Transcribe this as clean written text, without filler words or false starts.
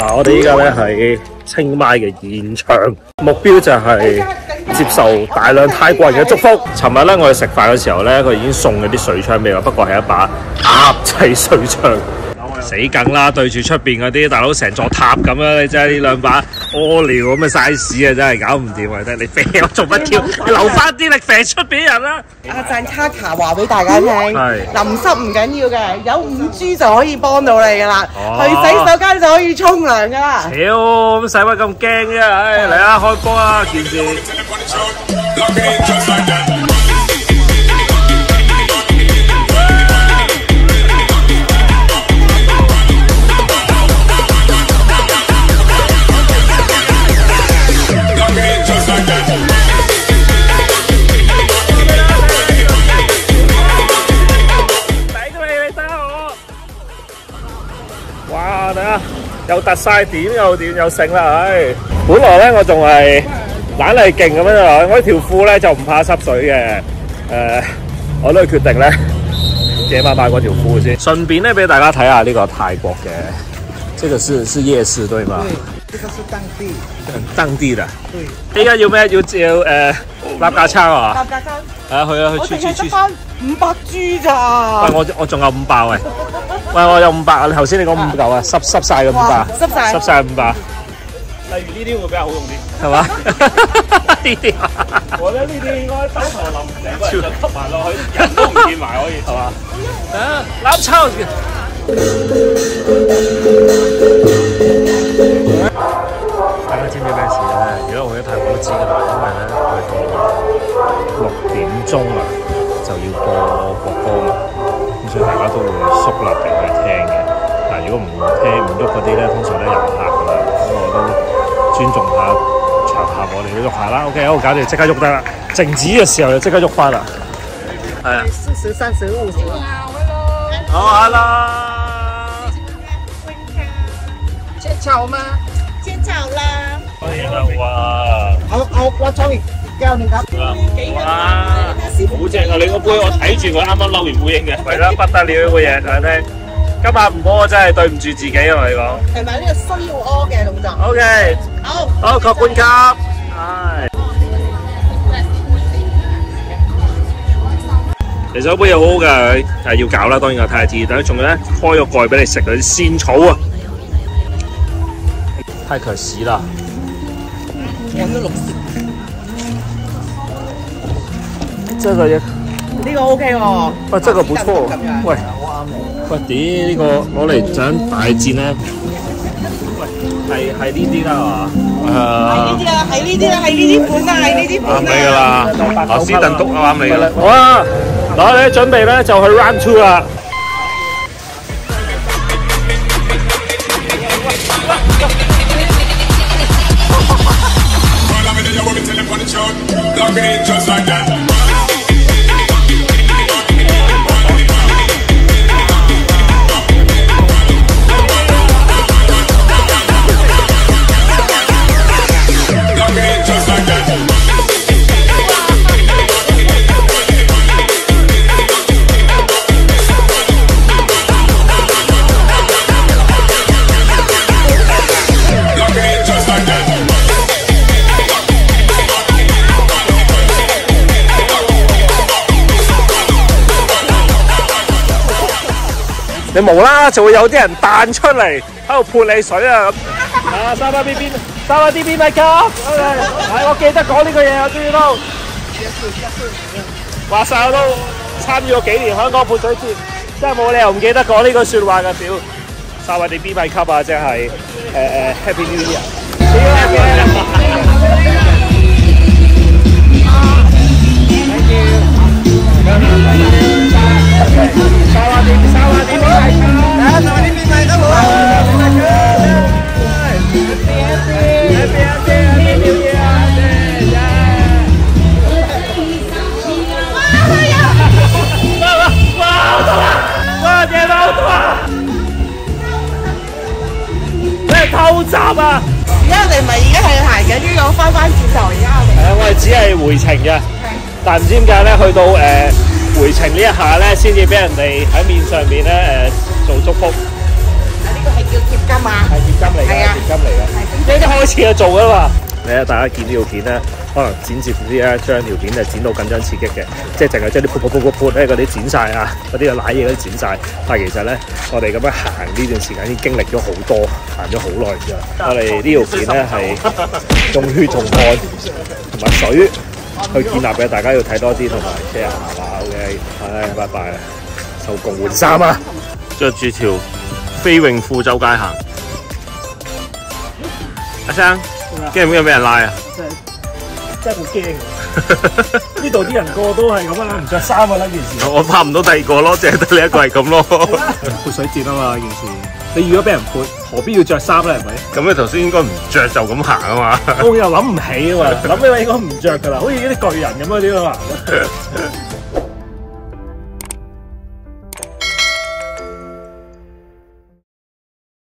我哋依家咧喺清邁嘅現場，目標就係接受大量泰國人嘅祝福。尋日咧我哋食飯嘅時候咧，佢已經送咗啲水槍俾我，不過係一把鴨仔水槍。死梗啦！對住出邊嗰啲大佬成座塔咁樣，你真係呢兩把屙尿咁嘅 size 啊，真係搞唔掂啊！你肥我做乜 Q？你留翻啲力肥出俾人啦！ 阿贊卡卡話俾大家聽，淋濕唔緊要嘅，有5G 就可以幫到你噶啦，去洗手間就可以沖涼噶啦。 屌，咁使乜咁驚啫？唉，嚟啊，開波啊，件事！哇！睇下又突晒點又點又剩啦，唉！本來咧我仲係懶係勁咁樣啊，我條褲咧就唔怕濕水嘅，我都決定咧夜晚買嗰條褲先，順便咧俾大家睇下呢個泰國嘅，這個是夜市對嗎？ 對，這個是當地。 當地的。 對。 依家要咩？要立架撐啊？ 立架撐。 係啊，去啊去。 我淨係得翻500G咋。 喂，我仲有500喂。喂，我有500，頭先你講5嚿啊，濕晒嘅500，濕晒500。例如呢啲會比較好用啲，係嘛？呢啲，我覺得呢啲應該兜頭淋成個人就吸埋落去，人都唔見埋可以，係嘛？啊，攬抽！大家知唔知咩事咧？如果我喺泰國都知㗎啦，因為咧去到6點鐘啊，就要播國歌嘛。咁所以大家都會肅立地去聽嘅。但如果唔聽唔喐嗰啲咧，通常都有客㗎啦。咁我都尊重下場合，我哋都喐下啦。OK， 好，搞掂，即刻喐得啦。靜止嘅時候就即刻喐翻啦。係啊。40、30、50。好，hello。 切炒嗎？切炒啦。 可以啦，哇！ 我裝完膠你咁。 哇！好正啊！你個杯我睇住佢啱啱嬲完烏蠅嘅，係啦，不得了呢個嘢，大家聽。今晚唔好，我真係對唔住自己啊！我哋講。 係咪呢個需要屙嘅動作 ？OK。好，確半級。係。其實嗰杯嘢好好㗎，係要搞啦，當然我太知。但係仲有咧，開個蓋俾你食嗰啲仙草啊！太可惜啦。 飲咗綠色。 這個也。 呢個 OK 喎。 哇，這個不錯。喂。喂，啲呢個攞嚟整大戰咧，喂，係呢啲啦係嘛？係呢啲啊，係呢啲啊，係呢啲款啊，係呢啲款啊。啱你噶啦，斯頓篤啱你噶啦。好啊，嗱你準備咧就去 round 2啦。你無啦就會有啲人彈出嚟喺度潑你水啊咁。啊，沙巴 B B 咪卡，係我記得講呢個嘢，我終於都話晒我都參與咗幾年香港潑水節，真係冇理由唔記得講呢句説話㗎屌！沙巴 B 咪卡啊，即係Happy New Year。偷襲啊！ 而家我哋咪而家係行緊呢個翻轉頭，而家我哋只係回程嘅，但唔知點解咧，去到回程呢一下咧，先至俾人哋喺面上面咧做祝福。 呢個個係叫貼金啊， 係貼金嚟嘅， 係啊貼金嚟嘅。一開始就做㗎嘛。你睇大家見呢條片咧，可能剪接啲咧，將條片就剪到緊張刺激嘅，即係淨係將啲噗咧嗰啲剪晒啊，嗰啲瀨嘢嗰啲剪晒。但係其實咧，我哋咁樣行呢段時間已經經歷咗好多，行咗好耐㗎。我哋呢條片咧係用血同汗同埋水去建立嘅，大家要睇多啲同埋 share 下啦。OK， 拜拜，收工換衫啊！着住條飛泳褲周街行。阿生，驚唔驚俾人拉啊？真係好驚！呢度啲人個個都係咁啊，唔着衫啊呢件事。我拍唔到第二個咯，淨係得你一個係咁咯。潑水節啊嘛呢件事，你如果俾人潑，何必要着衫咧？係咪？咁你頭先應該唔着就咁行啊嘛。我又諗唔起啊嘛，諗起應該唔着㗎啦，好似啲巨人咁啊點樣行？